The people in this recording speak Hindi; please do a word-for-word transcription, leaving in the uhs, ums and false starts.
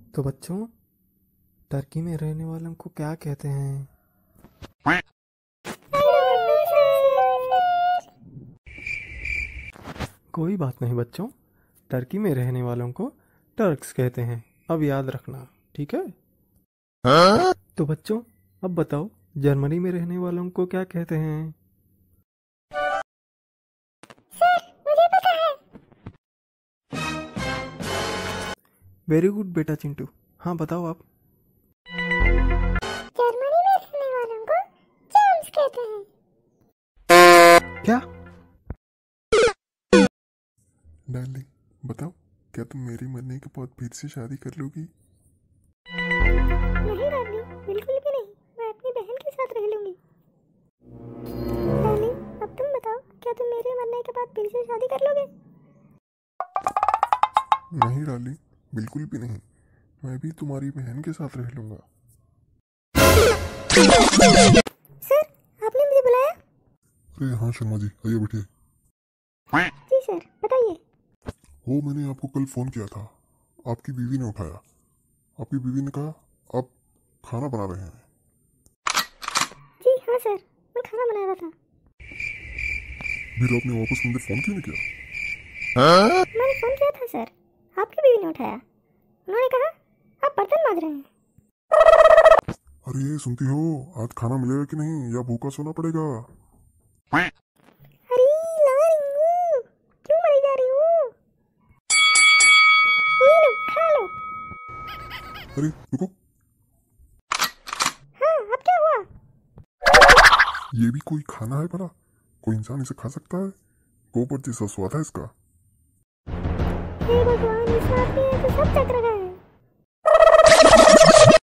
तो बच्चों, टर्की में रहने वालों को क्या कहते हैं? कोई बात नहीं बच्चों, टर्की में रहने वालों को टर्क्स कहते हैं। अब याद रखना, ठीक है? हाँ? तो बच्चों, अब बताओ, जर्मनी में रहने वालों को क्या कहते हैं? सर, मुझे पता है। वेरी गुड बेटा चिंटू। हाँ बताओ आप। जर्मनी में रहने वालों को जर्म्स कहते हैं। क्या? डार्लिंग, बताओ, क्या तुम मेरे मरने के बाद फिर से शादी कर लोगी? नहीं डार्लिंग, बिल्कुल भी नहीं। मैं अपनी बहन के साथ रह लूंगी। डार्लिंग, अब तुम बताओ, क्या तुम मेरे मरने के बाद फिर से शादी कर लोगे? नहीं डार्लिंग, बिल्कुल भी नहीं। मैं भी तुम्हारी बहन के साथ रह लूंगा। सर, आपने मुझे बुलाया? अरे हाँ शर्मा जी, आइए बैठिए। जी सर, बताइए। वो मैंने आपको कल फोन किया था, आपकी बीवी ने उठाया। आपकी बीवी ने कहा आप खाना बना रहे हैं। जी हाँ सर, मैं खाना बना रहा था। फिर आपने वापस मुझे फोन क्यों नहीं किया? हाँ? मैंने फोन किया था सर, आपकी बीवी ने उठाया। उन्होंने कहा आप बर्तन मांज रहे हैं। अरे सुनती हो, आज खाना मिलेगा कि नहीं या भूखा सोना पड़ेगा? अरे ला रही हूँ, क्यों मरी जा रही हूँ? ये लो, खा लो। अरे रुको, हाँ, अब क्या हुआ? ये भी कोई खाना है भला? कोई इंसान इसे खा सकता है? गोबर जैसा स्वाद है इसका। हे भगवान, इस आदमी ने तो सब चख रखा है।